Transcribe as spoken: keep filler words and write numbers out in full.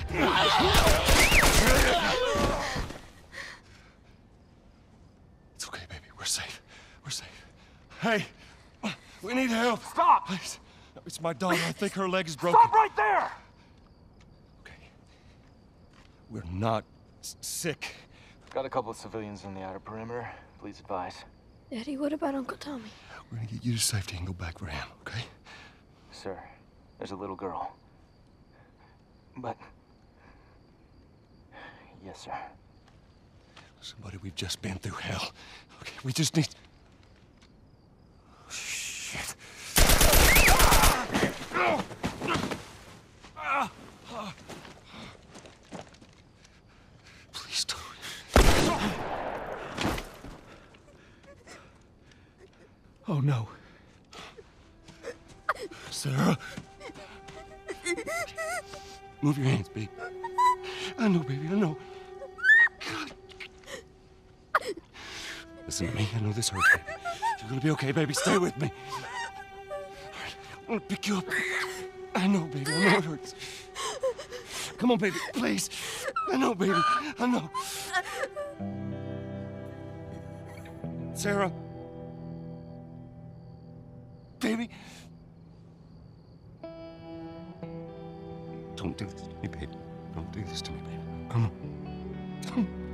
It's okay, baby. We're safe. We're safe. Hey, we need help. Stop! Please. It's my daughter. I think her leg is broken. Stop right there! Okay. We're not s sick. Got a couple of civilians on the outer perimeter. Please advise. Daddy, what about Uncle Tommy? We're gonna get you to safety and go back for him, okay? Sir, there's a little girl. But... Yes, sir. Somebody, we've just been through hell. Okay, we just need... Shit. Please don't. Oh, no. Sarah. Move your hands, baby. I know, baby, I know. God. Listen to me. I know this hurts, baby. You're gonna be okay, baby. Stay with me. All right, I'm gonna pick you up. I know, baby. I know it hurts. Come on, baby, please. I know, baby. I know. Sarah. Baby. Don't do this to me, baby. Don't do this to me, baby. Come on. Come on.